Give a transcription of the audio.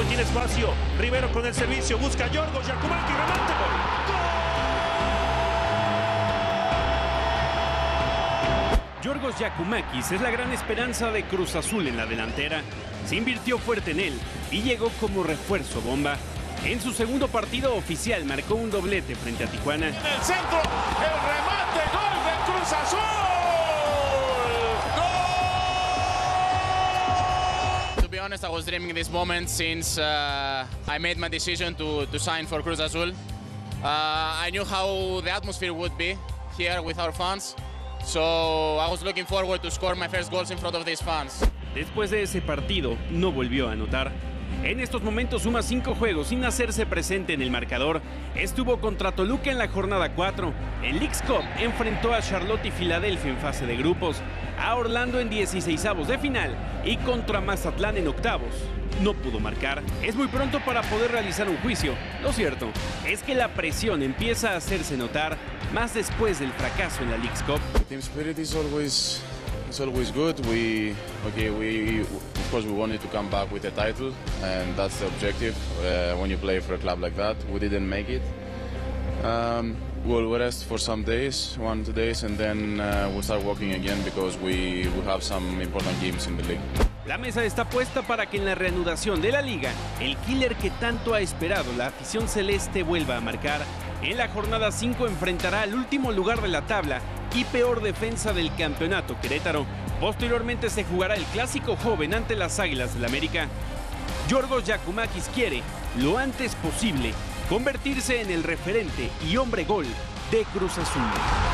campo, tiene espacio. Rivero con el servicio, busca a Giorgos Giacometti, remate, gol. Giorgos Giacomakis es la gran esperanza de Cruz Azul en la delantera. Se invirtió fuerte en él y llegó como refuerzo bomba. En su segundo partido oficial marcó un doblete frente a Tijuana. En el centro, el remate, gol del Cruz Azul. ¡Gol! To be honest, I was dreaming this moment since I made my decision to sign for Cruz Azul. I knew how the atmosphere would be here with our fans. So I was looking forward to score my first goals in front of these fans. Después de ese partido, no volvió a anotar. En estos momentos suma 5 juegos sin hacerse presente en el marcador. Estuvo contra Toluca en la jornada 4. En Leagues Cup enfrentó a Charlotte y Filadelfia en fase de grupos, a Orlando en 16avos de final y contra Mazatlán en octavos. No pudo marcar. Es muy pronto para poder realizar un juicio. Lo cierto es que la presión empieza a hacerse notar, más después del fracaso en la Leagues Cup. The team spirit is always good. Of course we wanted to come back with a title, and that's the objective when you play for a club like that. We didn't make it. We'll rest for some days, 1 2 days, and then we'll start working again because we have some important games in the league. La mesa está puesta para que en la reanudación de la liga, el killer que tanto ha esperado la afición celeste vuelva a marcar. En la jornada 5 enfrentará al último lugar de la tabla y peor defensa del campeonato, Querétaro. Posteriormente se jugará el clásico joven ante las Águilas del América. Giorgos Giacomakis quiere, lo antes posible, convertirse en el referente y hombre gol de Cruz Azul.